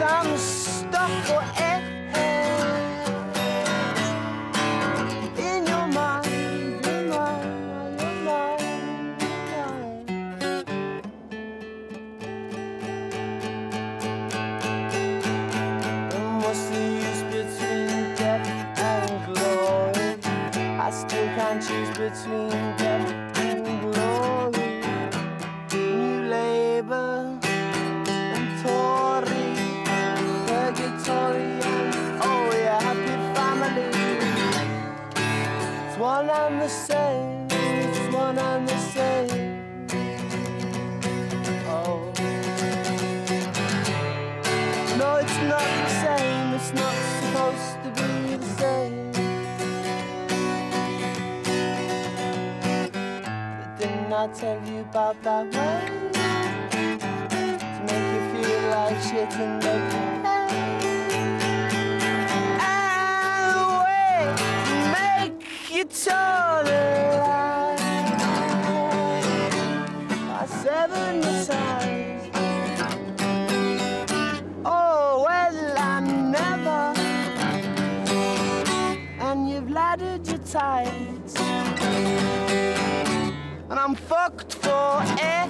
I'm stuck forever in your mind, your mind, your mind, your mind. And what's the use between death and glory? I still can't choose between death and glory. New Labour and Tory, Purgatory and oh yeah, happy family. It's one and the same, it's one and the same. Oh no, it's not the same, it's not supposed to be the same. But didn't I tell you about that way? To make you feel like shit and make you pay. And make you toe the line. I severed the ties. Oh, well, I never. And you've laddered your tights. And I'm fucked forever.